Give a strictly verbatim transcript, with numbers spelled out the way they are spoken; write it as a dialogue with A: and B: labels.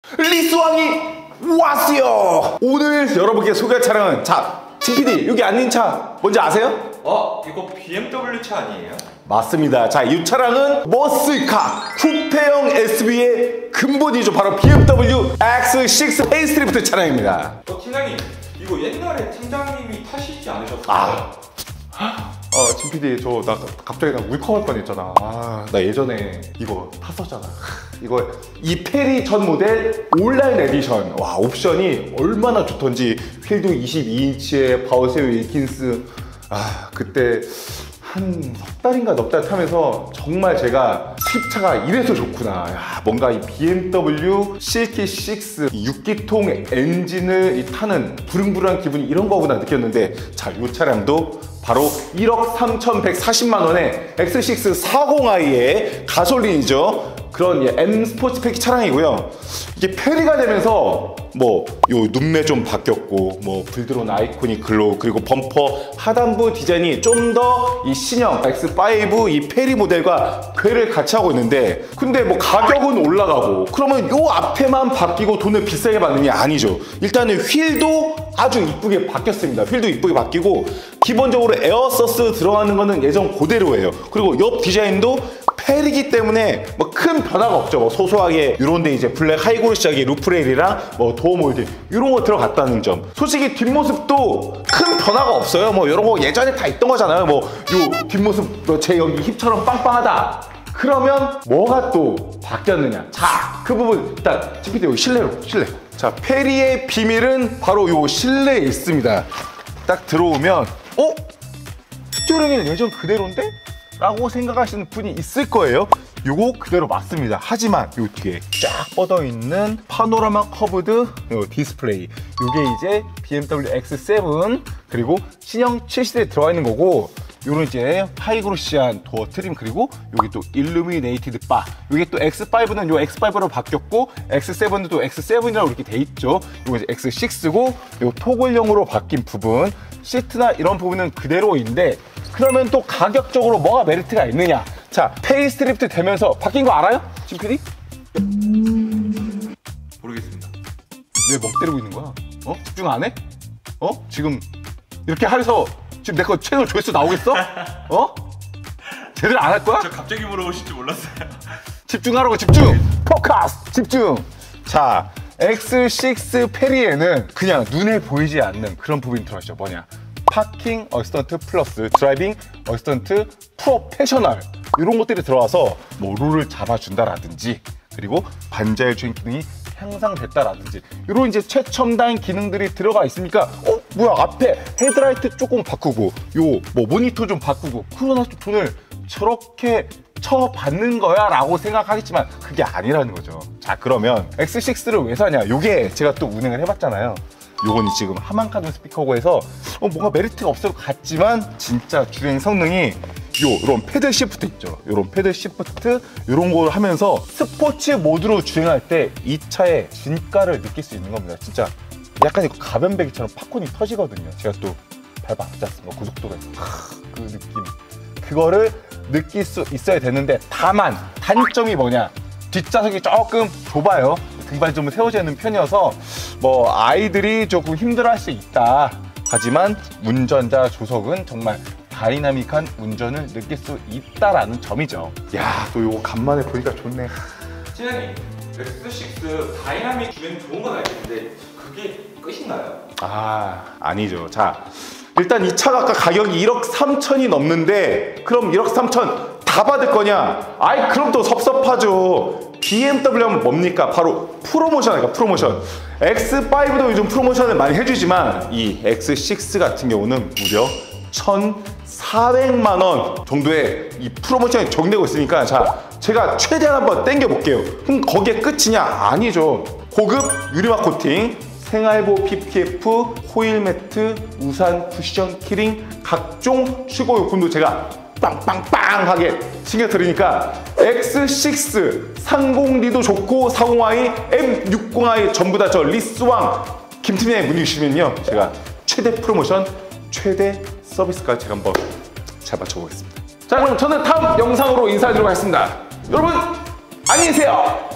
A: 리스왕이 왔어요. 오늘 여러분께 소개할 차량은, 자, 진피디 여기 앉는 차 뭔지 아세요?
B: 어? 이거 비엠더블유 차 아니에요?
A: 맞습니다. 자, 이 차량은 머슬카 쿠페형 에스유브이의 근본이죠. 바로 비엠더블유 엑스 식스 페이스리프트 차량입니다.
B: 어, 팀장님, 이거 옛날에 팀장님이 타시지 않으셨어요?
A: 아,
C: 어, 진피디 저 나 갑자기 나 울컥할 뻔했잖아. 아, 나 예전에 이거 탔었잖아.
A: 이거 이 페리 전 모델 온라인 에디션. 와, 옵션이 얼마나 좋던지. 휠도 이십이 인치의 바우세오 윌킨스. 아, 그때 한 석 달인가 넉 달 타면서 정말 제가 수입차가 이래서 좋구나. 야, 뭔가 이 비엠더블유 실키 식스 육 기통 엔진을 이 타는 부릉부릉한 기분이 이런 거구나 느꼈는데, 자, 이 차량도 바로 일억 삼천백사십만 원의 엑스 식스 사십 아이의 가솔린이죠. 그런 예, M 스포츠팩 차량이고요. 이게 페리가 되면서 뭐 요 눈매 좀 바뀌었고, 뭐 불 들어온 아이코닉 글로우, 그리고 범퍼 하단부 디자인이 좀 더 이 신형 엑스 파이브 이 페리 모델과 궤를 같이 하고 있는데, 근데 뭐 가격은 올라가고 그러면 요 앞에만 바뀌고 돈을 비싸게 받느냐? 아니죠. 일단은 휠도 아주 이쁘게 바뀌었습니다. 휠도 이쁘게 바뀌고, 기본적으로 에어서스 들어가는 거는 예전 그대로예요. 그리고 옆 디자인도 페리기 때문에 뭐 큰 변화가 없죠. 뭐 소소하게 이런데 이제 블랙 하이골 시작의 루프레일이랑 뭐 도어 몰드 이런 거 들어갔다는 점. 솔직히 뒷모습도 큰 변화가 없어요. 뭐 이런 거 예전에 다 있던 거잖아요. 뭐 요 뒷모습 제 여기 힙처럼 빵빵하다. 그러면 뭐가 또 바뀌었느냐? 자, 그 부분 일단 진피디 여기 실내로 실내. 자, 페리의 비밀은 바로 요 실내에 있습니다. 딱 들어오면 어? 스티어링은 예전 그대로인데? 라고 생각하시는 분이 있을 거예요. 요거 그대로 맞습니다. 하지만 요 뒤에 쫙 뻗어있는 파노라마 커브드 요 디스플레이, 요게 이제 비엠더블유 엑스 세븐 그리고 신형 칠 시대에 들어가 있는 거고, 요런 이제 하이그로시한 도어 트림, 그리고 여기 또 일루미네이티드 바, 요게 또 엑스 파이브는 요 엑스 파이브로 바뀌었고 엑스 세븐도 엑스 세븐이라고 이렇게 돼 있죠. 요거 이제 엑스 식스고, 요 토글형으로 바뀐 부분, 시트나 이런 부분은 그대로인데, 그러면 또 가격적으로 뭐가 메리트가 있느냐? 자, 페이스리프트 되면서 바뀐 거 알아요? 진피디?
B: 모르겠습니다.
A: 왜 멍 때리고 있는 거야? 어? 집중 안 해? 어? 지금 이렇게 해서 지금 내 거 채널 조회수 나오겠어? 어? 제대로 안 할 거야?
B: 저 갑자기 물어보실 줄 몰랐어요.
A: 집중하라고, 집중! 포커스! 집중! 자, 엑스 식스 페리에는 그냥 눈에 보이지 않는 그런 부분이 들어있죠. 뭐냐? 파킹 어시스턴트 플러스 드라이빙 어시스턴트 프로페셔널, 이런 것들이 들어와서 뭐 룰을 잡아준다라든지, 그리고 반자율 주행 기능이 향상됐다라든지, 이런 이제 최첨단 기능들이 들어가 있으니까 어? 뭐야, 앞에 헤드라이트 조금 바꾸고 요 뭐 모니터 좀 바꾸고, 그러나 또 돈을 저렇게 쳐받는 거야 라고 생각하겠지만 그게 아니라는 거죠. 자, 그러면 엑스 식스를 왜 사냐? 요게 제가 또 운행을 해봤잖아요. 요건 지금 하만카드 스피커고 해서 어, 뭔가 메리트가 없을 것 같지만 진짜 주행 성능이 요 이런 패들 시프트 있죠. 요런 패들 시프트 요런 걸 하면서 스포츠 모드로 주행할 때 이 차의 진가를 느낄 수 있는 겁니다. 진짜 약간 이거 가변배기처럼 팝콘이 터지거든요. 제가 또 밟아봤지 않습니까? 고속도로에서 그 느낌, 그거를 느낄 수 있어야 되는데, 다만 단점이 뭐냐? 뒷좌석이 조금 좁아요. 등반이 좀 세워져 있는 편이어서 뭐 아이들이 조금 힘들어할 수 있다. 하지만 운전자 조석은 정말 다이나믹한 운전을 느낄 수 있다라는 점이죠.
C: 야, 또 요거 간만에 보니까 좋네.
B: 팀장님, 엑스 식스 다이나믹 주행 좋은 건 알겠는데 그게 끝인가요?
A: 아, 아니죠. 자, 일단 이 차가 아까 가격이 일억 삼천이 넘는데, 그럼 일억 삼천 다 받을 거냐? 아이, 그럼 또 섭섭하죠. 비엠더블유 하면 뭡니까? 바로 프로모션이니까 프로모션. 엑스 파이브도 요즘 프로모션을 많이 해주지만 이 엑스 식스 같은 경우는 무려 천사백만 원 정도의 이 프로모션이 적용되고 있으니까, 자, 제가 최대한 한번 땡겨 볼게요. 그럼 거기에 끝이냐? 아니죠. 고급 유리막 코팅, 생활보 피피에프, 호일 매트, 우산, 쿠션, 키링, 각종 추가 요금도 제가 빵빵빵하게 챙겨드리니까 엑스 식스, 삼십디도 좋고 사십 아이, 엠 육십 아이 전부 다 저 리스왕 김팀장님 문의 주시면요, 제가 최대 프로모션, 최대 서비스까지 제가 한번 잘 맞춰보겠습니다. 자, 그럼 저는 다음 영상으로 인사드리도록 하겠습니다. 여러분 안녕히 계세요.